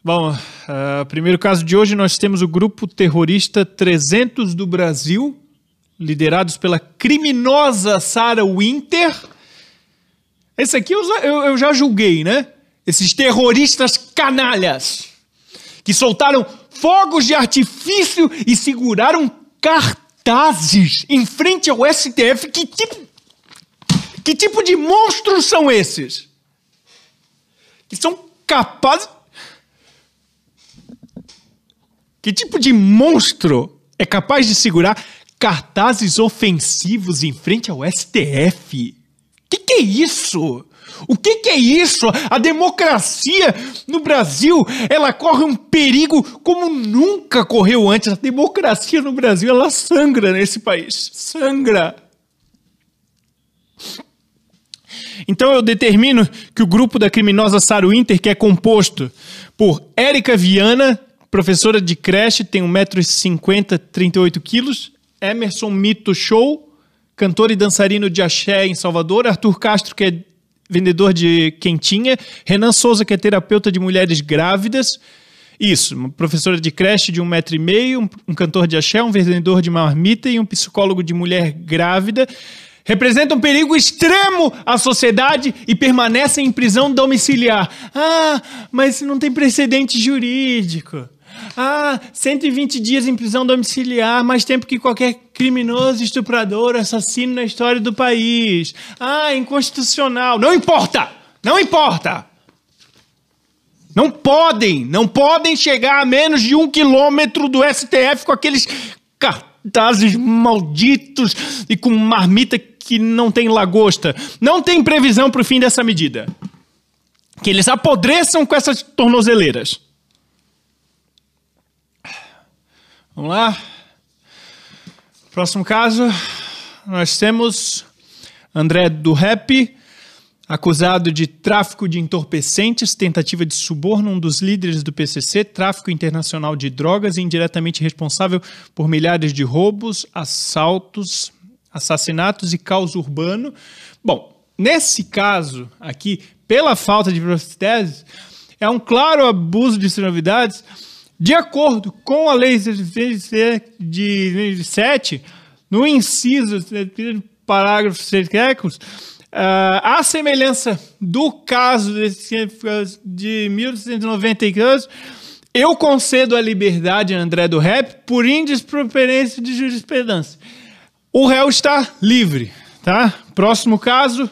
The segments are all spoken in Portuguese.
Bom, primeiro caso de hoje nós temos o grupo terrorista 300 do Brasil, liderados pela criminosa Sarah Winter. Esse aqui eu já julguei, né? Esses terroristas canalhas que soltaram fogos de artifício e seguraram cartazes em frente ao STF. Que tipo de monstros são esses? Que são capazes... Que tipo de monstro é capaz de segurar cartazes ofensivos em frente ao STF? Que é isso? O que é isso? A democracia no Brasil, ela corre um perigo como nunca correu antes. A democracia no Brasil, ela sangra nesse país. Sangra. Então eu determino que o grupo da criminosa Sarah Winter, que é composto por Érica Viana, professora de creche, tem 1,50 m, 38 quilos. Emerson Mito Show, cantor e dançarino de axé em Salvador. Arthur Castro, que é vendedor de quentinha. Renan Souza, que é terapeuta de mulheres grávidas. Isso, uma professora de creche de 1,5 m, um cantor de axé, um vendedor de marmita e um psicólogo de mulher grávida. Representam um perigo extremo à sociedade e permanecem em prisão domiciliar. Ah, mas não tem precedente jurídico. 120 dias em prisão domiciliar, mais tempo que qualquer criminoso, estuprador, assassino na história do país. Inconstitucional. Não importa! Não importa! Não podem chegar a menos de 1 quilômetro do STF com aqueles cartazes malditos e com marmita que não tem lagosta. Não tem previsão para o fim dessa medida. Que eles apodreçam com essas tornozeleiras. Vamos lá. Próximo caso, nós temos André do Rap, acusado de tráfico de entorpecentes, tentativa de suborno, um dos líderes do PCC, tráfico internacional de drogas e indiretamente responsável por milhares de roubos, assaltos, assassinatos e caos urbano. Bom, nesse caso aqui, pela falta de protese, é um claro abuso de novidades. De acordo com a lei de 2007, no inciso, parágrafo 6, a semelhança do caso de 1892, eu concedo a liberdade a André do Rap por indisproperência de jurisprudência. O réu está livre, tá? Próximo caso.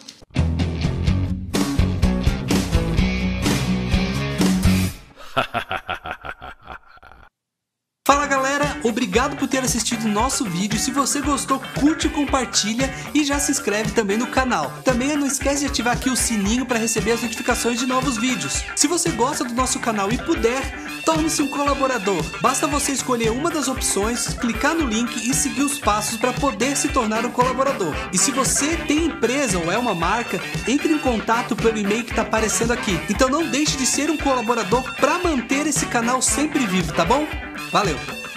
Fala galera, obrigado por ter assistido o nosso vídeo. Se você gostou, curte, compartilha e já se inscreve também no canal. Também não esquece de ativar aqui o sininho para receber as notificações de novos vídeos. Se você gosta do nosso canal e puder, torne-se um colaborador. Basta você escolher uma das opções, clicar no link e seguir os passos para poder se tornar um colaborador. E se você tem empresa ou é uma marca, entre em contato pelo e-mail que está aparecendo aqui. Então não deixe de ser um colaborador para manter esse canal sempre vivo, tá bom? Valeu!